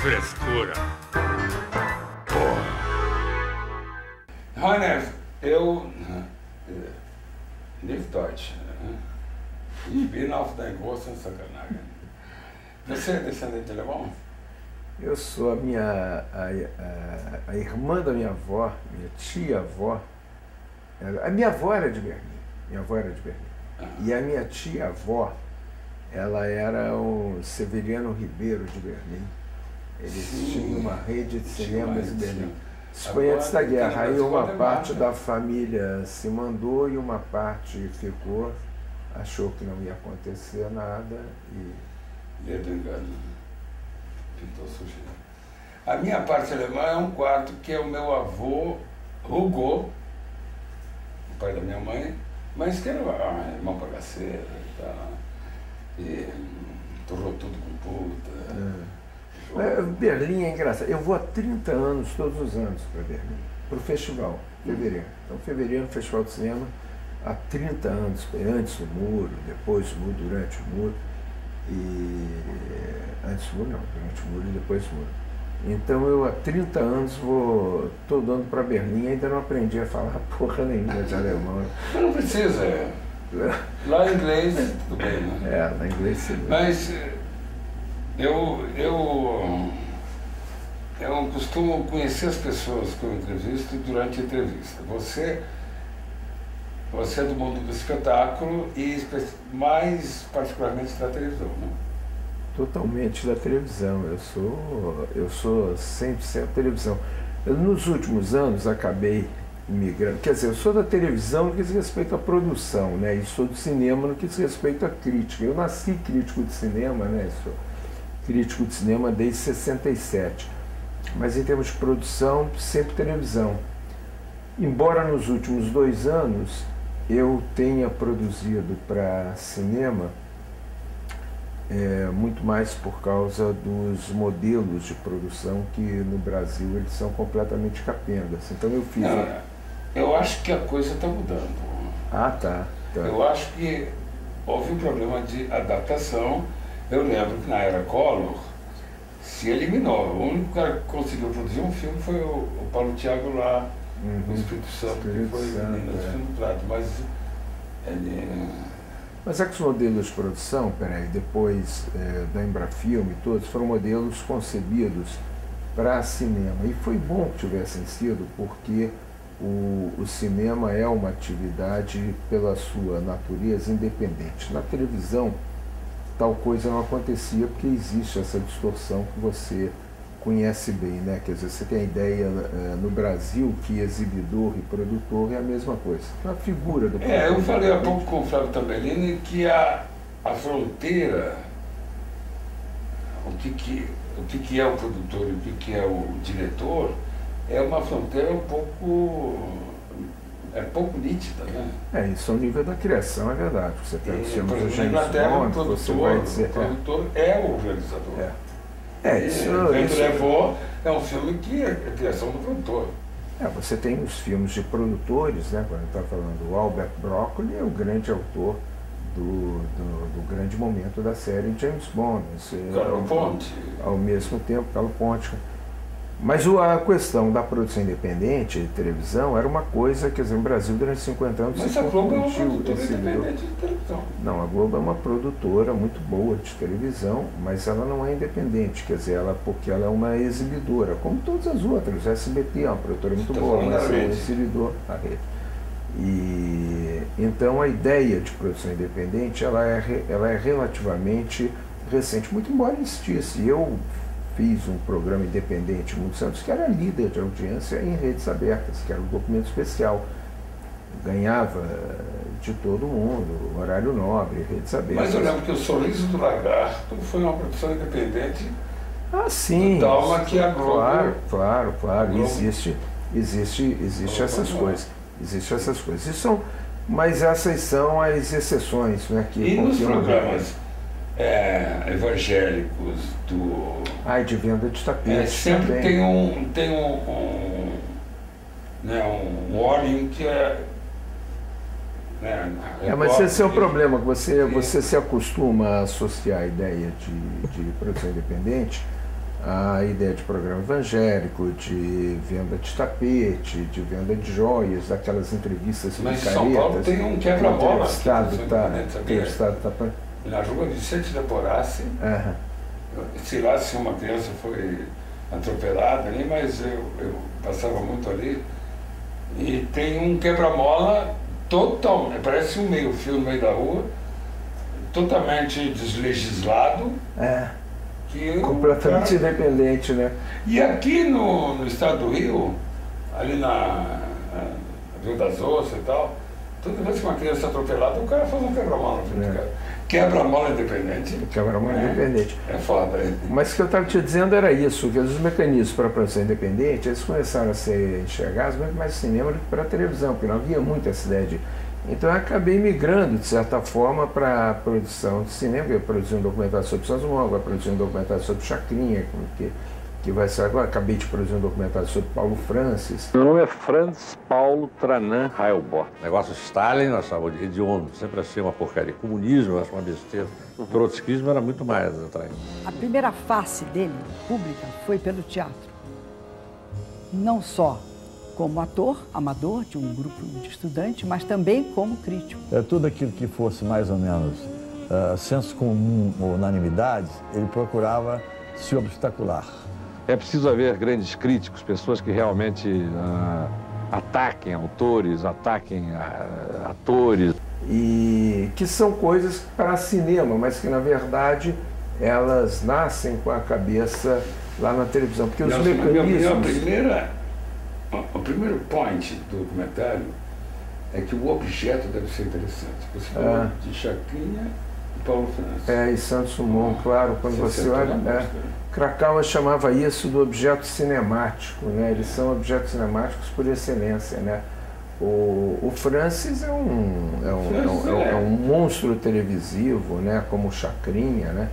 frescura. Porra. Rainer, eu... Nicht Deutsch. Ich bin auf dein großen Sacanagem. Você é descendente de alemão? Eu sou a irmã da minha avó, minha tia-avó. A minha avó era de Berlim. Minha avó era de Berlim. E a minha tia-avó, ela era o Severiano Ribeiro de Berlim. Eles tinham uma rede de cinemas em Berlim. Isso foi antes da guerra. Aí uma parte da família se mandou e uma parte ficou, achou que não ia acontecer nada e... Medo engano. Pintou sujeira. A minha parte alemã é um quarto que é o meu avô, Hugo, o pai da minha mãe, mas que era irmão bagaceiro e tal. E torrou tudo com puta. Berlim é engraçado. Eu vou há 30 anos, todos os anos, para Berlim, para o festival, fevereiro. Então, fevereiro, Festival de Cinema, há 30 anos, antes do muro, depois do muro, durante o muro. E antes do muro não, durante o muro e depois do muro. Então eu há 30 anos estou dando para Berlim e ainda não aprendi a falar porra nenhuma de alemão. Mas não precisa. Lá em inglês, tudo bem, né? Lá em inglês sim. Mas eu costumo conhecer as pessoas que eu entrevisto durante a entrevista. Você é do mundo do espetáculo e mais particularmente da televisão, né? Totalmente da televisão. Eu sou 100% televisão. Nos últimos anos acabei migrando, quer dizer, eu sou da televisão no que diz respeito à produção, né? E sou do cinema no que diz respeito à crítica. Eu nasci crítico de cinema, né? Sou crítico de cinema desde 67. Mas em termos de produção, sempre televisão. Embora nos últimos 2 anos eu tenha produzido para cinema muito mais por causa dos modelos de produção que no Brasil eles são completamente capengas. Então eu fiz... eu acho que a coisa está mudando. Ah, tá. Eu acho que houve um problema de adaptação. Eu lembro que na era Collor se eliminou. O único cara que conseguiu produzir um filme foi o Paulo Thiago lá, no Espírito Santo, que foi Minas do Prado. Mas é que os modelos de produção, depois da Embrafilme e todos, foram modelos concebidos para cinema. E foi bom que tivessem sido, porque o cinema é uma atividade, pela sua natureza, independente. Na televisão, tal coisa não acontecia, porque existe essa distorção que você conhece bem, né? Quer dizer, você tem a ideia no Brasil que exibidor e produtor é a mesma coisa. A figura do produtor. Eu falei há pouco com o Flávio Tambellini que a fronteira, o que é o produtor e o que é o diretor, é uma fronteira pouco nítida, né? Isso é o nível da criação, é verdade. Você tem os filmes do James Bond, você vai dizer... O produtor é o realizador. Isso levou é um filme que é a criação do produtor. Você tem os filmes de produtores, né? Quando a gente está falando, o Albert Broccoli é o grande autor do grande momento da série James Bond. Carlo Ponte. Ao mesmo tempo, Carlo Ponte. Mas a questão da produção independente de televisão era uma coisa, quer dizer, no Brasil durante 50 anos... Mas a Globo é uma produtora independente de televisão. Não, a Globo é uma produtora muito boa de televisão, mas ela não é independente, quer dizer, porque ela é uma exibidora, como todas as outras. A SBT é uma produtora muito boa, mas é um exibidor da rede. E então a ideia de produção independente, ela é relativamente recente, muito embora existisse. Eu fiz um programa independente muitos anos que era líder de audiência em redes abertas, que era um documento especial. Ganhava de todo mundo, horário nobre, redes abertas. Mas eu lembro que o Sorriso do Lagarto foi uma produção independente. Sim. Tal que a Globo... Claro. Existe essas coisas. Existem essas coisas. Mas essas são as exceções, né? Que e nos programas evangélicos de venda de tapetes sempre também. tem um óleo que mas esse é o problema, que você se acostuma a associar a ideia de produção independente a ideia de programa evangélico, de venda de tapete, de venda de joias, daquelas entrevistas mas picaretas. São Paulo tem um quebra-mola. O Estado está... Na rua Vicente de Porassi, sei lá se uma criança foi atropelada ali, mas eu passava muito ali, e tem um quebra-mola total, parece um meio-fio no meio da rua, totalmente deslegislado. Completamente independente, né? E aqui no estado do Rio, ali na Rio das Ostras e tal, toda vez que uma criança é atropelada, o cara faz um quebra-mola na frente do cara. Quebra-mola independente. Quebra-mola independente. É foda. Mas o que eu estava te dizendo era isso, que os mecanismos para a produção independente, eles começaram a ser enxergados muito mais no cinema do que para a televisão, porque não havia muito essa ideia de... Então eu acabei migrando, de certa forma, para a produção de cinema. Eu produzi um documentário sobre Sazumon, vai produzir um documentário sobre Chacrinha, que vai ser agora. Acabei de produzir um documentário sobre Paulo Francis. Meu nome é Franz Paulo Tranan Heilbort. Negócio Stalin, nós chamamos de hediondo. Sempre achei uma porcaria. Comunismo, eu acho uma besteira. O trotskismo era muito mais atrás. A primeira face dele, pública, foi pelo teatro. Não só como ator, amador de um grupo de estudantes, mas também como crítico. Tudo aquilo que fosse mais ou menos senso comum ou unanimidade, ele procurava se obstacular. É preciso haver grandes críticos, pessoas que realmente ataquem autores, ataquem atores. E que são coisas para cinema, mas que na verdade elas nascem com a cabeça lá na televisão. Porque os mecanismos... O primeiro point do documentário é que o objeto deve ser interessante. Você falou de Chacrinha e Paulo Francis. E Santos Dumont, claro, quando você olha... Krakauer chamava isso do objeto cinemático, né? Eles são objetos cinemáticos por excelência, né? O Francis é um monstro televisivo, né? Como o Chacrinha, né?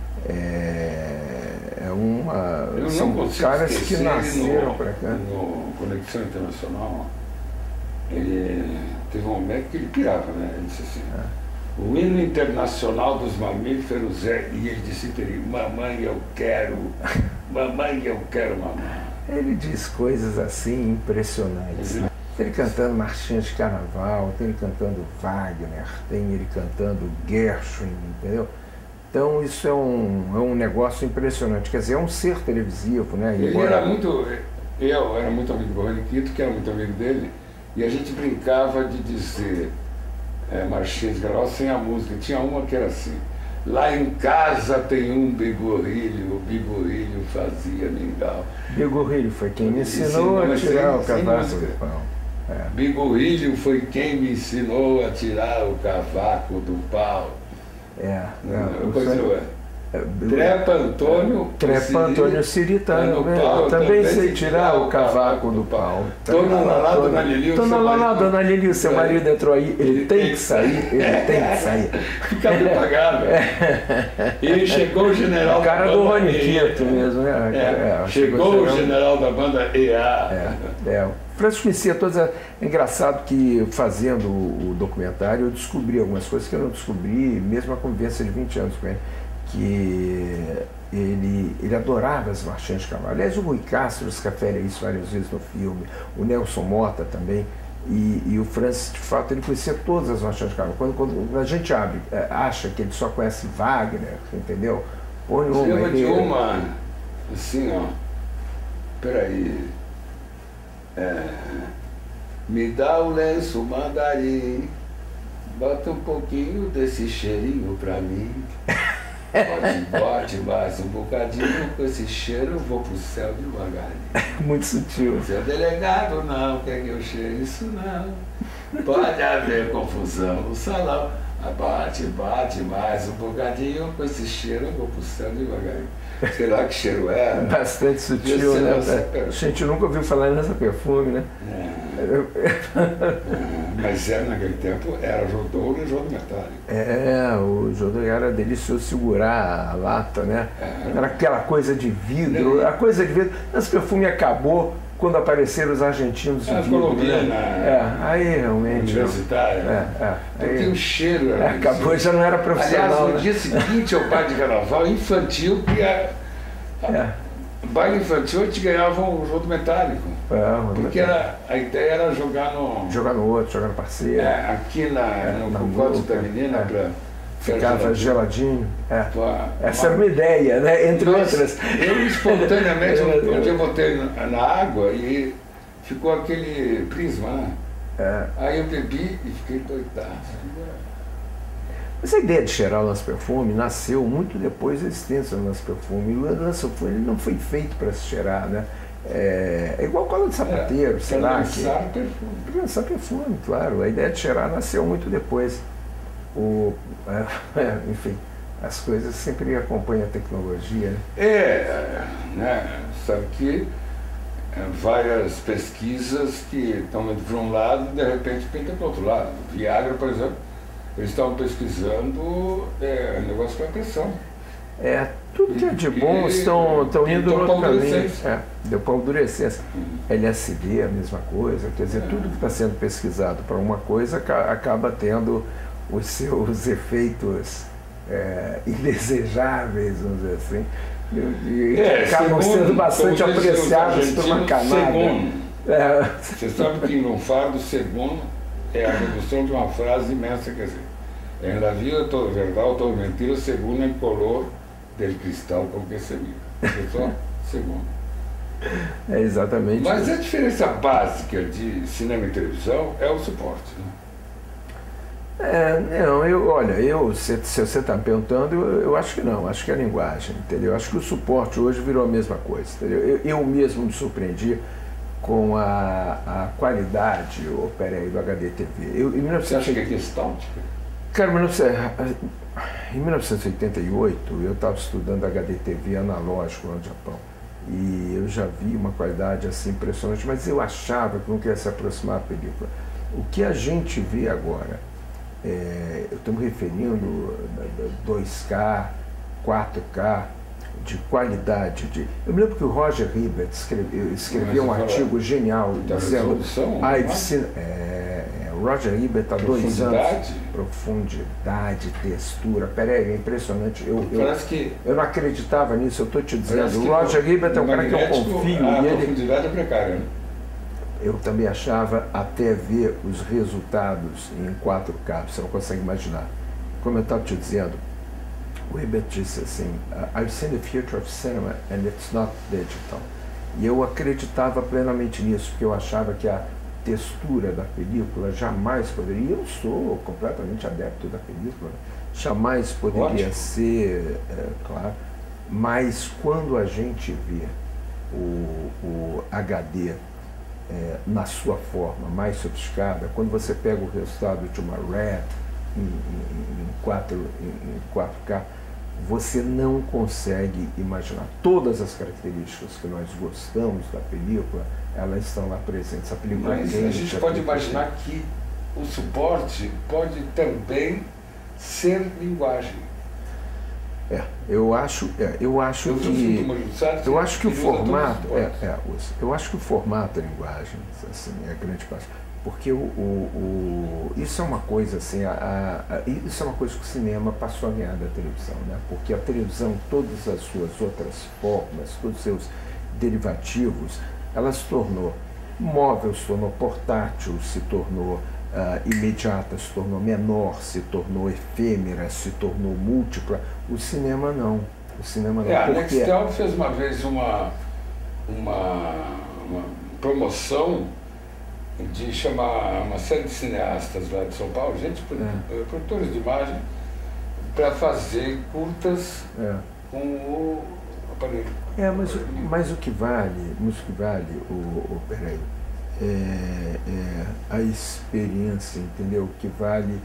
São caras que nasceram para cá. No Conexão Internacional, ele teve um momento que ele pirava, né? Ele disse assim, o hino internacional dos mamíferos e ele disse, mamãe eu quero mamãe. Ele diz coisas assim impressionantes. Tem ele cantando marchinhas de carnaval, tem ele cantando Wagner, tem ele cantando Gershwin, entendeu? Então isso é um negócio impressionante, quer dizer, é um ser televisivo, né? Eu era muito amigo do Rony Quito, que era muito amigo dele, e a gente brincava de dizer marchinhas de carnaval sem a música. Tinha uma que era assim, lá em casa tem um bigorrilho, o bigorrilho fazia mingau. Bigorrilho foi quem me ensinou a tirar o cavaco do pau. Bigorrilho foi quem me ensinou a tirar o cavaco do pau. Trepa Antônio Ciritano, também sei tirar o cavaco do pau. Dona Lalá, Dona Lili, seu marido entrou aí, ele tem que sair. Fica bem pagado. E chegou o general da banda. O cara do Rony Quito mesmo, né? Chegou o general da banda EA. Francis conhecia todas. É engraçado que fazendo o documentário eu descobri algumas coisas que eu não descobri, mesmo a convivência de 20 anos com ele, que ele adorava as marchinhas de carnaval. Aliás, o Rui Castro se refere a isso várias vezes no filme, o Nelson Motta também, e o Francis, de fato, ele conhecia todas as marchinhas de carnaval. Quando a gente acha que ele só conhece Wagner, entendeu? Põe uma assim, ó, peraí. Me dá o lenço mandarim, bota um pouquinho desse cheirinho pra mim. Bote mais um bocadinho, com esse cheiro eu vou pro céu devagarinho. Muito sutil. Seu delegado não quer que eu cheire isso não. Pode haver confusão no salão. Bate mais um bocadinho, com esse cheiro eu vou pro céu devagarinho. Sei lá que cheiro era. Bastante sutil, né? A gente nunca ouviu falar nessa perfume, né? Mas naquele tempo era Jodou e Jodo metálico. O Jodou era delicioso segurar a lata, né? Era aquela coisa de vidro. A coisa de vidro. Esse perfume acabou quando apareceram os argentinos de vidro, né? Aí realmente. Universitária. Porque o cheiro era acabou, já não era profissional. Aliás, no dia seguinte ao par de carnaval infantil, que baile infantil a gente ganhava um rodo metálico. Porque a ideia era jogar no... Jogar no outro, jogar no parceiro. Aqui no código da menina para... Ficava geladinho. Essa era uma ideia, né? Entre outras. Eu espontaneamente, um dia eu botei na água e ficou aquele prisma, né? Aí eu bebi e fiquei doidado. Essa ideia de cheirar o lança-perfume nasceu muito depois da existência do lança-perfume. O lança-perfume não foi feito para se cheirar, né? É igual cola de sapateiro, sei lá. Lançar perfume. Lançar perfume, claro. A ideia de cheirar nasceu muito depois. Enfim, as coisas sempre acompanham a tecnologia. Né? Sabe que várias pesquisas que estão indo para um lado e de repente pintam para o outro lado. Viagra, por exemplo, eles estavam pesquisando negócio para pressão. Tudo que é de bom estão indo no outro caminho. Deu para endurecer. LSD, a mesma coisa. Quer dizer, tudo que está sendo pesquisado para uma coisa acaba tendo os seus efeitos indesejáveis, vamos dizer assim, e acabam sendo bastante apreciados por uma camada. Você sabe que em lunfardo, segundo é a redução de uma frase imensa, quer dizer, em la vida toda verdade, toda mentira, segundo em color del cristal com que se mira. Só segundo. Exatamente. Mas a diferença básica de cinema e televisão é o suporte, né? Se você está me perguntando, eu acho que não, acho que é a linguagem, entendeu? Acho que o suporte hoje virou a mesma coisa, entendeu? Eu mesmo me surpreendi com a qualidade, do HD TV. Você acha que é questáltica? Cara, em 1988, eu estava estudando HD TV analógico lá no Japão. E eu já vi uma qualidade assim impressionante, mas eu achava que não queria se aproximar da película. O que a gente vê agora, eu estou me referindo a 2K, 4K, de qualidade. Eu me lembro que o Roger Ebert escreveu um artigo genial dizendo... Roger Ebert há 2 anos. Profundidade, textura. Peraí, é impressionante. Eu não acreditava nisso, eu estou te dizendo. O Roger Ebert é um cara que eu confio. A profundidade é precária, né? Eu também achava, até ver os resultados em 4K, você não consegue imaginar. Como eu estava te dizendo, o Ebert disse assim, I've seen the future of cinema and it's not digital. E eu acreditava plenamente nisso, porque eu achava que a textura da película jamais poderia, e eu sou completamente adepto da película, jamais poderia ser, claro, mas quando a gente vê o HD na sua forma mais sofisticada, quando você pega o resultado de uma RAW em 4K, você não consegue imaginar. Todas as características que nós gostamos da película, elas estão lá presentes. A película Mas a gente pode imaginar que o suporte pode também ser linguagem. Eu acho que o formato é linguagem, assim, é grande parte. Porque isso é uma coisa assim, isso é uma coisa que o cinema passou a ganhar da televisão, né? Porque a televisão, todas as suas outras formas, todos os seus derivativos, ela se tornou móvel, se tornou portátil, se tornou imediata, se tornou menor, se tornou efêmera, se tornou múltipla. O cinema não. A Nextel fez uma vez uma promoção de chamar uma série de cineastas lá de São Paulo, produtores de imagem, para fazer curtas com o aparelho. Mas o que vale, peraí, a experiência, entendeu? O que vale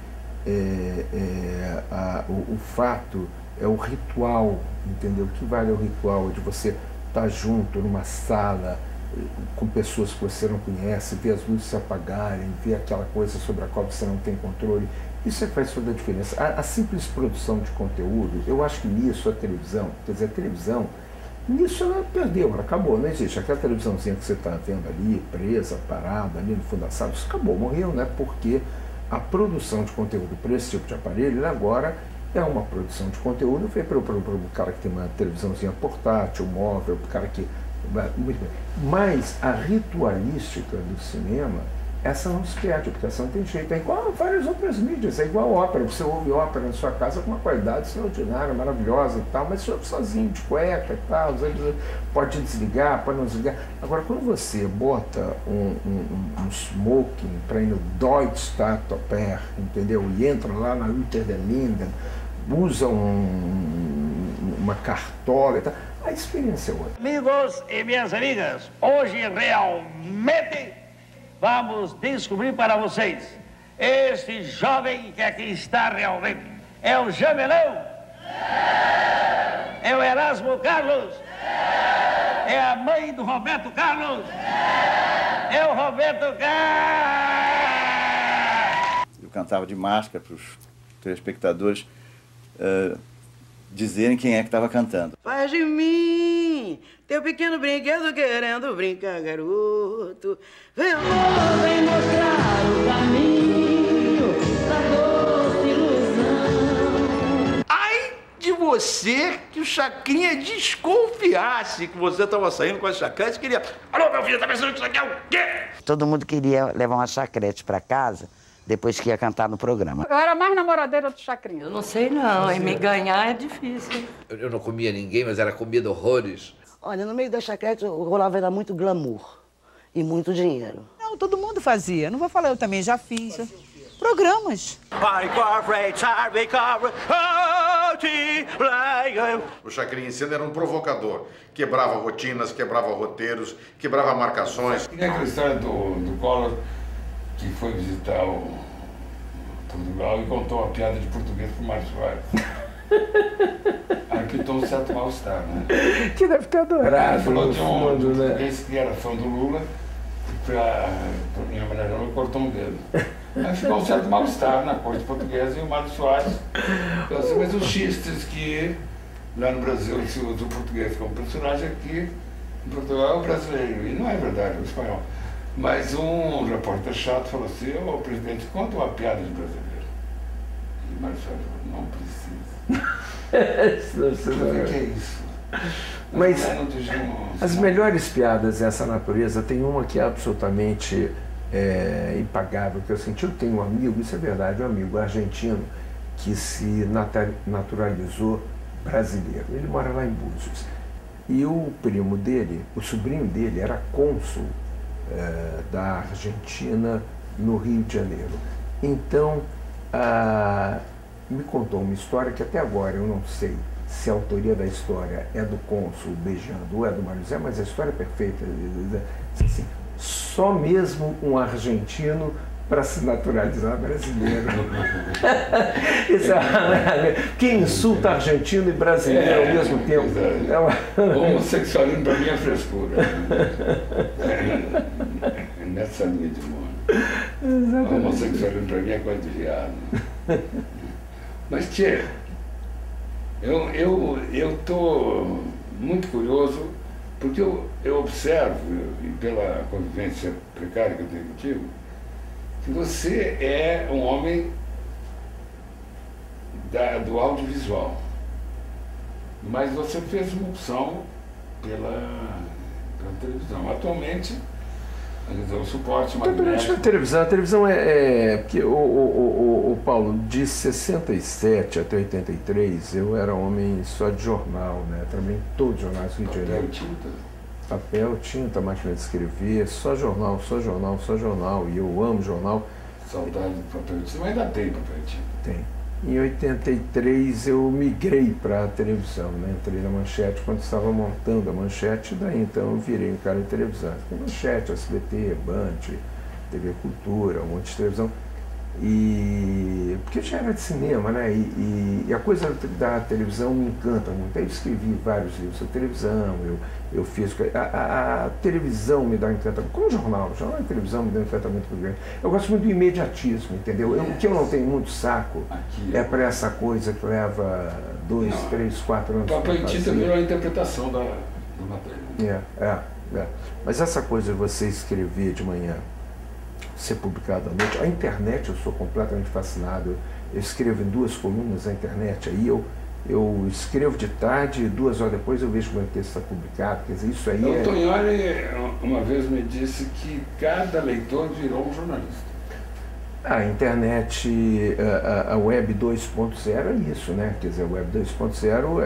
o fato, é o ritual, entendeu? O que vale é o ritual de você estar junto numa sala com pessoas que você não conhece, ver as luzes se apagarem, ver aquela coisa sobre a qual você não tem controle. Isso é que faz toda a diferença. A simples produção de conteúdo, eu acho que nisso a televisão, quer dizer, a televisão, nisso ela perdeu, ela acabou, não existe. Aquela televisãozinha que você está vendo ali, presa, parada, ali no fundo da sala, isso acabou, morreu, né? Porque a produção de conteúdo para esse tipo de aparelho, agora, É uma produção de conteúdo feita para o cara que tem uma televisãozinha portátil, móvel, para o cara que... Muito bem. Mas a ritualística do cinema, essa não se perde, porque essa não tem jeito. É igual a várias outras mídias, é igual a ópera. Você ouve ópera na sua casa com uma qualidade extraordinária, maravilhosa e tal, mas você ouve sozinho, de cueca e tal, pode desligar, pode não desligar. Agora, quando você bota um smoking para ir no Deutschstadtoper, entendeu? E entra lá na Unter den Linden, usa uma cartola e tal, a experiência é outra. Amigos e minhas amigas, hoje realmente vamos descobrir para vocês este jovem que aqui está realmente. É o Jamelão? É o Erasmo Carlos? É a mãe do Roberto Carlos? É o Roberto Carlos! Eu cantava de máscara para os telespectadores dizerem quem é que estava cantando. Faz de mim teu pequeno brinquedo querendo brincar, garoto. Vem mostrar o caminho da doce ilusão. Ai de você que o Chacrinha desconfiasse que você estava saindo com a chacrete e queria... Alô, meu filho, tá pensando que isso aqui é o quê? Todo mundo queria levar uma chacrete para casa depois que ia cantar no programa. Eu era mais namoradeira do Chacrinha. Eu não sei não, e me ganhar é difícil. Eu não comia ninguém, mas era comida horrores. Olha, no meio da chacrete rolava era muito glamour e muito dinheiro. Não, todo mundo fazia. Não vou falar, eu também já fiz. Programas. O Chacrinha em Cena era um provocador. Quebrava rotinas, quebrava roteiros, quebrava marcações. Tem aquela história do Collor, que foi visitar o Portugal e contou uma piada de português pro Mário Soares. Arquitou um certo mal-estar, né? Que deve ter adorado. Falou de um português que era fã do Lula e pra minha mulher não cortou um dedo. Aí ficou um certo mal-estar na corte portuguesa e o Mário Soares falou assim, mas os xistes que lá no Brasil se usa o português como personagem, aqui em Portugal é o brasileiro. E não é verdade, é o espanhol. Mas um repórter chato falou assim, ô presidente, conta uma piada de brasileiro. E o Mário Soares falou, não precisa. O que é isso? Mas as melhores piadas dessa natureza, tem uma que é absolutamente impagável, que eu senti, eu tenho um amigo, isso é verdade, um amigo argentino que se naturalizou brasileiro. Ele mora lá em Búzios. E o primo dele, o sobrinho dele, era cônsul da Argentina no Rio de Janeiro. Então, me contou uma história que até agora eu não sei se a autoria da história é do cônsul beijando ou é do Mário Zé, mas a história é perfeita. Assim, só mesmo um argentino para se naturalizar brasileiro. Quem insulta argentino e brasileiro ao mesmo tempo? Homossexualismo para mim é frescura. Nessa noite, mano. Homossexualismo para mim é coisa de viado. Mas, tchê, eu estou muito curioso, porque eu observo, e pela convivência precária que eu tenho contigo, que você é um homem do audiovisual, mas você fez uma opção pela televisão. Atualmente, o suporte magnético... A televisão porque o Paulo, de 67 até 83, eu era homem só de jornal, né? Também todos os jornais do Rio de Janeiro. Papel, tinta, máquina de escrever, só jornal, e eu amo jornal. Saudade do papel e tinta, mas ainda tem papel e tinta. Tem. Em 83 eu migrei para a televisão, né? Entrei na Manchete quando estava montando a Manchete, daí então eu virei um cara de televisão. Tem Manchete, SBT, Band, TV Cultura, um monte de televisão. E porque eu já era de cinema, né? E a coisa da televisão me encanta muito. Eu escrevi vários livros sobre televisão, eu fiz... A televisão me dá um encantamento, como jornal e televisão me dá um encantamento muito grande. Eu gosto muito do imediatismo, entendeu? O que eu não tenho muito saco é para essa coisa que leva 2, 3, 4 anos. O papel e tinta virou a interpretação da matéria. Mas essa coisa de você escrever de manhã, ser publicado à noite, a internet eu sou completamente fascinado. eu escrevo em 2 colunas na internet, aí eu escrevo de tarde e 2 horas depois eu vejo que o meu texto está publicado. Quer dizer, isso aí o Tognoli uma vez me disse que cada leitor virou um jornalista. A internet, a Web 2.0 é isso, né? Quer dizer, a Web 2.0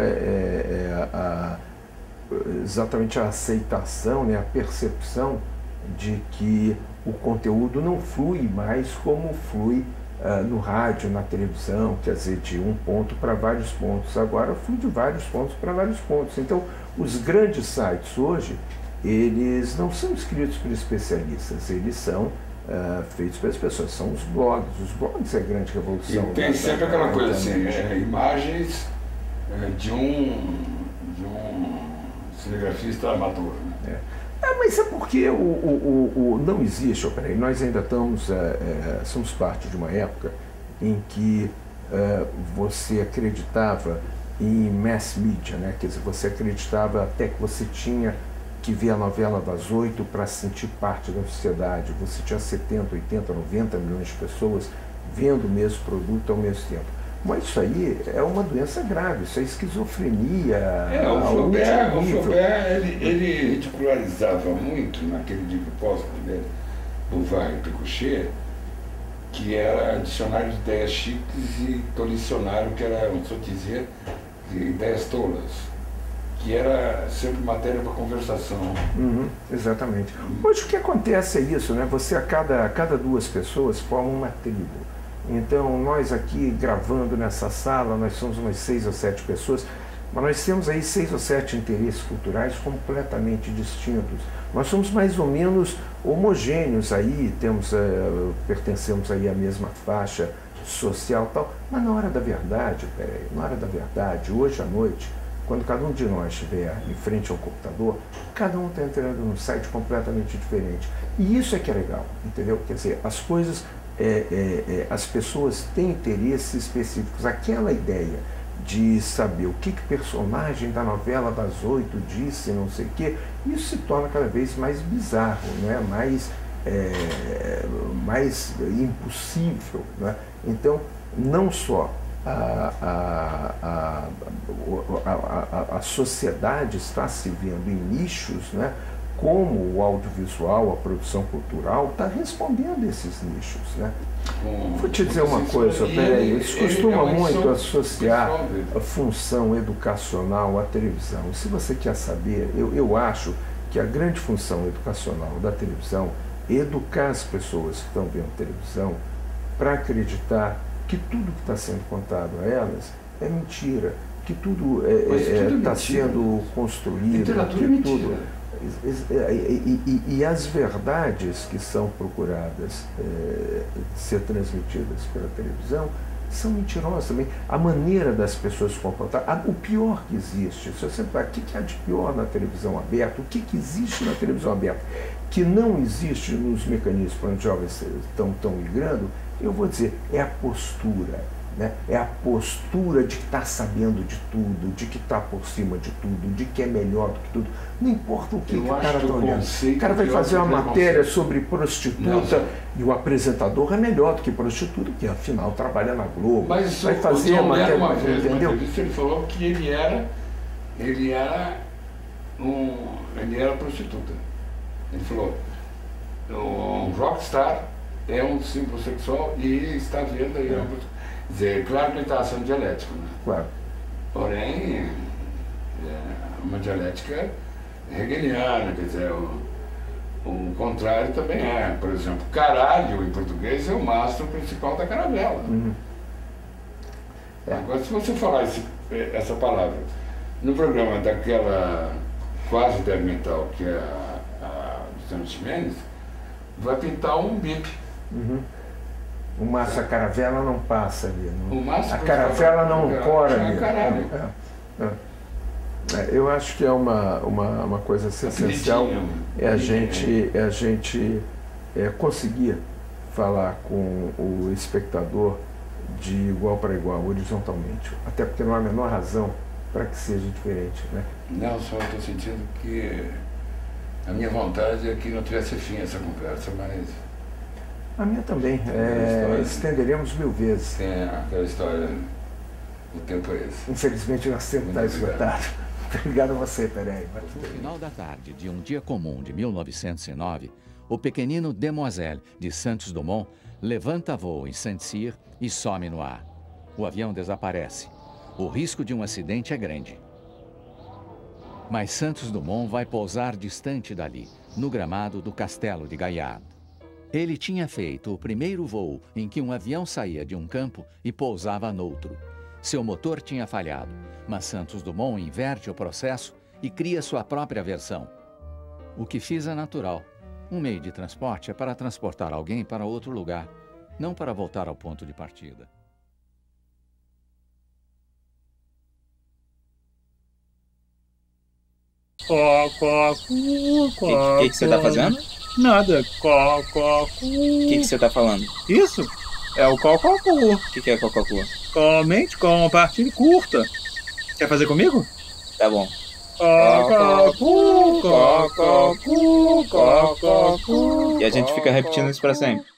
é exatamente a aceitação, né? A percepção de que o conteúdo não flui mais como flui no rádio, na televisão, quer dizer, de um ponto para vários pontos. Agora flui de vários pontos para vários pontos. Então, os grandes sites hoje, eles não são escritos por especialistas, eles são feitos pelas pessoas, são os blogs. Os blogs é a grande revolução. E tem sempre aquela coisa assim, imagens de um cinegrafista amador. Né? Mas é porque não existe, peraí, nós ainda estamos, somos parte de uma época em que você acreditava em mass media, né? Quer dizer, você acreditava até que você tinha que ver a novela das 8 para sentir parte da sociedade. Você tinha 70, 80, 90 milhões de pessoas vendo o mesmo produto ao mesmo tempo. Mas isso aí é uma doença grave, isso é esquizofrenia. O Flaubert ele ridicularizava muito naquele livro póstumo dele, Bouvard e Pécuchet, que era dicionário de ideias chiques e tolicionário, que era um sotizier de ideias tolas, que era sempre matéria para conversação. Exatamente. Hoje o que acontece é isso, né? Você, a cada 2 pessoas, forma uma tribo. Então, nós aqui gravando nessa sala, nós somos umas 6 ou 7 pessoas, mas nós temos aí 6 ou 7 interesses culturais completamente distintos. Nós somos mais ou menos homogêneos aí, pertencemos aí à mesma faixa social e tal, mas na hora da verdade, hoje à noite, quando cada um de nós estiver em frente ao computador, cada um está entrando num site completamente diferente. E isso é que é legal, entendeu? Quer dizer, as coisas... as pessoas têm interesses específicos. Aquela ideia de saber o que personagem da novela das 8 disse, não sei o quê, isso se torna cada vez mais bizarro, né? mais impossível. Né? Então, não só a sociedade está se vendo em nichos, né? Como o audiovisual, a produção cultural, está respondendo a esses nichos. Né? Vou te dizer uma coisa, peraí, eles costumam muito associar a função educacional à televisão. Se você quer saber, eu acho que a grande função educacional da televisão é educar as pessoas que estão vendo televisão para acreditar que tudo que está sendo contado a elas é mentira, que tudo está sendo construído, que tudo... E as verdades que são procuradas ser transmitidas pela televisão são mentirosas também. A maneira das pessoas se comportar, o pior que existe, se você falar o que há de pior na televisão aberta, o que existe na televisão aberta, que não existe nos mecanismos para onde os jovens estão migrando, eu vou dizer, é a postura. Né? É a postura de que está sabendo de tudo, de que está por cima de tudo, de que é melhor do que tudo. Não importa o que o cara está olhando. O cara vai fazer uma matéria sobre prostituta e o apresentador é melhor do que prostituta, que afinal trabalha na Globo. Mas vai fazer uma matéria, uma vez, entendeu? Ele falou que ele era prostituta. Ele falou, um rockstar é um símbolo sexual e ele está vendo aí Quer dizer, claro que ele está sendo dialético, né? Claro. Porém, uma dialética hegeliana, quer dizer, o contrário também é. Por exemplo, caralho em português é o mastro principal da caravela. Agora, se você falar essa palavra no programa daquela quase mental que é a Luciana Gimenez, vai pintar um bip. O Márcio, a caravela não passa ali. A caravela não cora ali. Eu acho que é uma coisa essencial é a gente conseguir falar com o espectador de igual para igual, horizontalmente. Até porque não há a menor razão para que seja diferente. Né? Não, só estou sentindo que a minha vontade é que não tivesse fim essa conversa, mas... A minha também. Estenderemos 1000 vezes. Tem aquela história, o tempo é esse. Infelizmente, nosso tempo está esgotado. Obrigado a você, Pérez. No final da tarde de um dia comum de 1909, o pequenino Demoiselle de Santos Dumont levanta voo em Saint-Cyr e some no ar. O avião desaparece. O risco de um acidente é grande. Mas Santos Dumont vai pousar distante dali, no gramado do Castelo de Gaillard. Ele tinha feito o primeiro voo em que um avião saía de um campo e pousava noutro. Seu motor tinha falhado, mas Santos Dumont inverte o processo e cria sua própria versão. O que fiz é natural. Um meio de transporte é para transportar alguém para outro lugar, não para voltar ao ponto de partida. O que você tá fazendo? Nada. O que você tá falando? Isso é o cococu. O que é cococu? Comente com partida curta. Quer fazer comigo? Tá bom. Cococu, cococu, cococu. E a gente fica repetindo isso pra sempre.